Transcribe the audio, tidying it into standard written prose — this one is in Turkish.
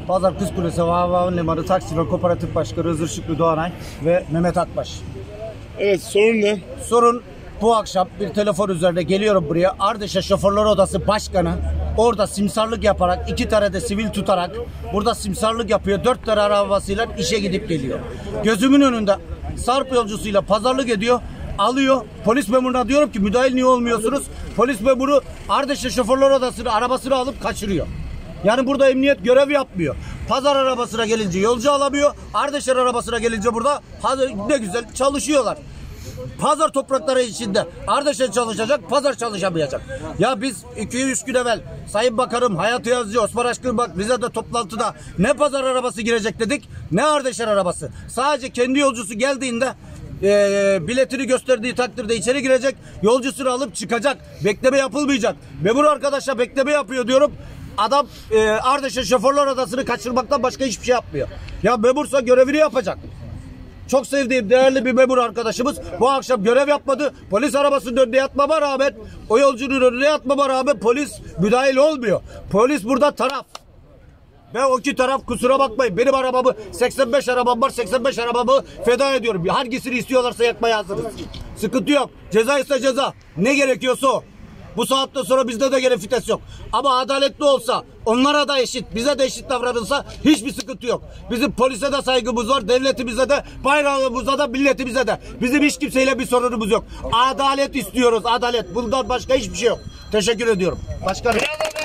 Pazar Kız Kulesi Havalimanı Taksiler Kooperatif Başkanı Hızır Şükrü Doğanay ve Mehmet Akbaş. Evet, sorun ne? Sorun bu akşam bir telefon üzerinde geliyorum buraya. Ardeşen Şoförler Odası Başkanı orada simsarlık yaparak 2 tane de sivil tutarak burada simsarlık yapıyor. 4 tane arabasıyla işe gidip geliyor. Gözümün önünde Sarp yolcusuyla pazarlık ediyor. Alıyor. Polis memuruna diyorum ki müdahil niye olmuyorsunuz? Polis memuru Ardeşen Şoförler Odası'nı arabasını alıp kaçırıyor. Yani burada emniyet görev yapmıyor. Pazar arabasına gelince yolcu alamıyor. Ardeşen arabasına gelince burada ne güzel çalışıyorlar. Pazar toprakları içinde Ardeşen çalışacak, pazar çalışamayacak. Ya biz 2-3 gün evvel Sayın Bakanım Hayati Yazıcı, Osman Aşkın bak bize de toplantıda ne pazar arabası girecek dedik, ne Ardeşen arabası. Sadece kendi yolcusu geldiğinde biletini gösterdiği takdirde içeri girecek, yolcusunu alıp çıkacak. Bekleme yapılmayacak. Memur arkadaşa bekleme yapıyor diyorum. Adam Ardeşen Şoförler Odası'nı kaçırmaktan başka hiçbir şey yapmıyor. Ya memursa görevini yapacak. Çok sevdiğim değerli bir memur arkadaşımız bu akşam görev yapmadı. Polis arabasının önüne yatmama rağmen, o yolcunun önüne yatmama rağmen polis müdahil olmuyor. Polis burada taraf. Ve o iki taraf, kusura bakmayın, benim arabamı 85 arabam var, 85 arabamı feda ediyorum. Hangisini istiyorlarsa yakmaya hazırız. Sıkıntı yok. Ceza ise ceza. Ne gerekiyorsa o. Bu saatten sonra bizde de gene fites yok. Ama adaletli olsa, onlara da eşit, bize de eşit davranılsa hiçbir sıkıntı yok. Bizim polise de saygımız var, devletimize de, bayrağımıza da, milletimize de. Bizim hiç kimseyle bir sorunumuz yok. Adalet istiyoruz, adalet. Bundan başka hiçbir şey yok. Teşekkür ediyorum. Başkanım.